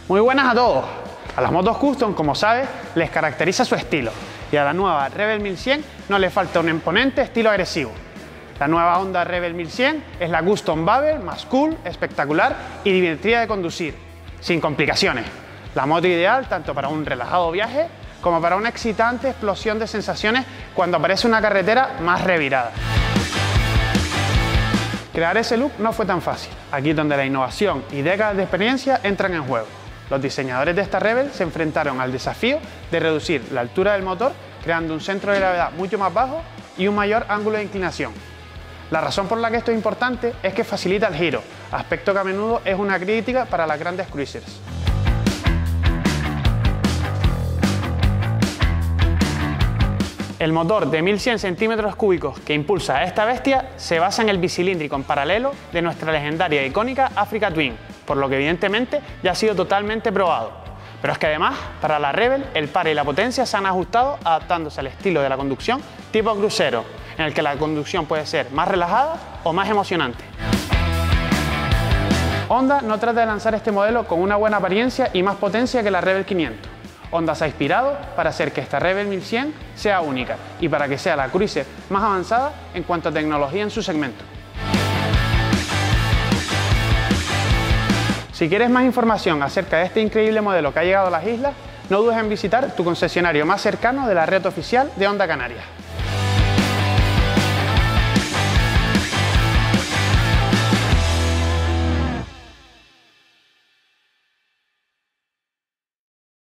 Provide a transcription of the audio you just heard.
Muy buenas a todos. A las motos custom, como sabes, les caracteriza su estilo, y a la nueva Rebel 1100 no le falta un imponente estilo agresivo. La nueva Honda Rebel 1100 es la custom Bubble más cool, espectacular y divertida de conducir, sin complicaciones. La moto ideal tanto para un relajado viaje como para una excitante explosión de sensaciones cuando aparece una carretera más revirada. Crear ese look no fue tan fácil, aquí donde la innovación y décadas de experiencia entran en juego. Los diseñadores de esta Rebel se enfrentaron al desafío de reducir la altura del motor creando un centro de gravedad mucho más bajo y un mayor ángulo de inclinación. La razón por la que esto es importante es que facilita el giro, aspecto que a menudo es una crítica para las grandes cruisers. El motor de 1100 centímetros cúbicos que impulsa a esta bestia se basa en el bicilíndrico en paralelo de nuestra legendaria e icónica Africa Twin, por lo que evidentemente ya ha sido totalmente probado. Pero es que además, para la Rebel, el par y la potencia se han ajustado adaptándose al estilo de la conducción tipo crucero, en el que la conducción puede ser más relajada o más emocionante. Honda no trata de lanzar este modelo con una buena apariencia y más potencia que la Rebel 500. Honda se ha inspirado para hacer que esta Rebel 1100 sea única y para que sea la cruiser más avanzada en cuanto a tecnología en su segmento. Si quieres más información acerca de este increíble modelo que ha llegado a las islas, no dudes en visitar tu concesionario más cercano de la red oficial de Honda Canarias.